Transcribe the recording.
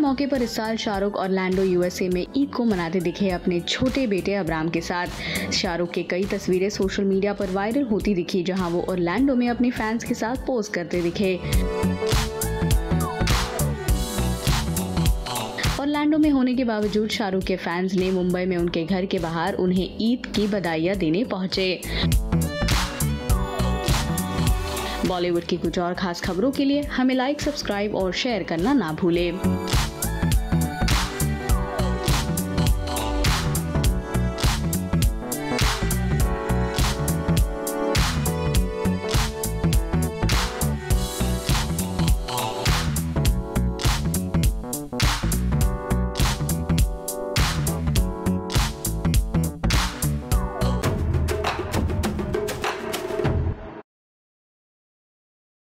मौके पर इस साल शाहरुख ऑरलैंडो यूएसए में ईद को मनाते दिखे अपने छोटे बेटे अबराम के साथ। शाहरुख के कई तस्वीरें सोशल मीडिया पर वायरल होती दिखी, जहां वो ऑरलैंडो में अपने फैंस के साथ पोज करते दिखे। ऑरलैंडो में होने के बावजूद शाहरुख के फैंस ने मुंबई में उनके घर के बाहर उन्हें ईद की बधाइयां देने पहुंचे। बॉलीवुड की कुछ और खास खबरों के लिए हमें लाइक, सब्सक्राइब और शेयर करना ना भूलें।